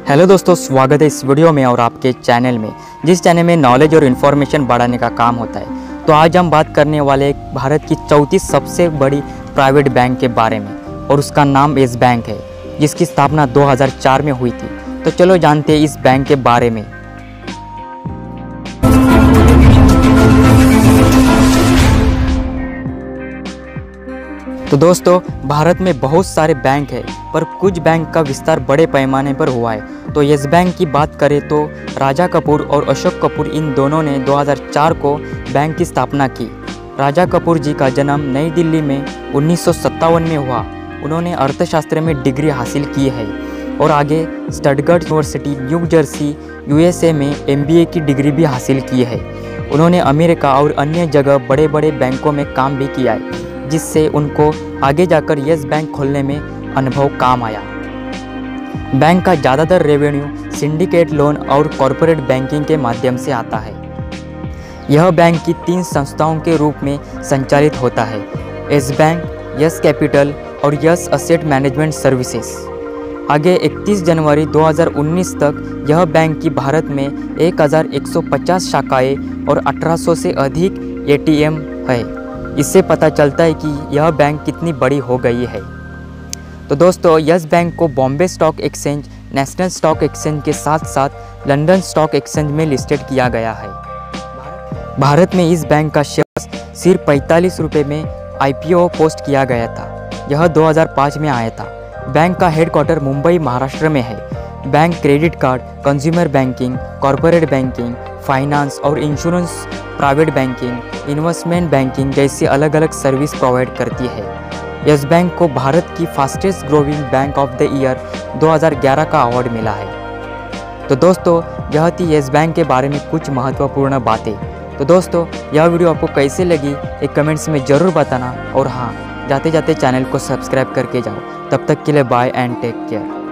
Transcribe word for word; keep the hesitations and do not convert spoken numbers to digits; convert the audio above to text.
Hello दोस्तों, स्वागत है इस वीडियो में और आपके चैनल में, जिस चैनल में नॉलेज और इन्फॉर्मेशन बढ़ाने का काम होता है। तो आज हम बात करने वाले एक भारत की चौथी सबसे बड़ी प्राइवेट बैंक के बारे में, और उसका नाम येस बैंक है, जिसकी स्थापना दो हज़ार चार में हुई थी। तो चलो जानते हैं इस बैंक के बारे में। तो दोस्तों, भारत में बहुत सारे बैंक हैं, पर कुछ बैंक का विस्तार बड़े पैमाने पर हुआ है। तो येस बैंक की बात करें तो राजा कपूर और अशोक कपूर इन दोनों ने दो हज़ार चार को बैंक की स्थापना की। राजा कपूर जी का जन्म नई दिल्ली में उन्नीस सौ सत्तावन में हुआ। उन्होंने अर्थशास्त्र में डिग्री हासिल की है और आगे Stuttgart university New Jersey USA में एमबीए की डिग्री भी हासिल की है। उन्होंने अमेरिका और अन्य जगह बड़े बड़े बैंकों में काम भी किया है, जिससे उनको आगे जाकर येस बैंक खोलने में अनुभव काम आया। बैंक का ज़्यादातर रेवेन्यू सिंडिकेट लोन और कॉरपोरेट बैंकिंग के माध्यम से आता है। यह बैंक की तीन संस्थाओं के रूप में संचालित होता है: येस बैंक, येस कैपिटल और येस असेट मैनेजमेंट सर्विसेज। आगे इकतीस जनवरी दो हज़ार उन्नीस तक यह बैंक की भारत में एक हज़ार एक सौ पचास शाखाएं और अठारह सौ से अधिक एटीएम है। इससे पता चलता है कि यह बैंक कितनी बड़ी हो गई है। तो दोस्तों, येस बैंक को Bombay Stock Exchange, National Stock Exchange के साथ साथ लंदन स्टॉक एक्सचेंज में लिस्टेड किया गया है। भारत में इस बैंक का शेयर सिर्फ पैंतालीस रुपये में आईपीओ पोस्ट किया गया था। यह दो हज़ार पाँच में आया था। बैंक का हेडक्वार्टर मुंबई, महाराष्ट्र में है। Bank credit card, consumer banking, corporate banking, finance और insurance, private banking, investment banking जैसी अलग अलग सर्विस प्रोवाइड करती है। येस बैंक को भारत की fastest growing bank of the year दो हज़ार ग्यारह का अवार्ड मिला है। तो दोस्तों, यह थी येस बैंक के बारे में कुछ महत्वपूर्ण बातें। तो दोस्तों, यह वीडियो आपको कैसे लगी एक कमेंट्स में ज़रूर बताना, और हाँ, जाते जाते चैनल को सब्सक्राइब करके जाओ। तब तक के लिए बाय एंड टेक केयर।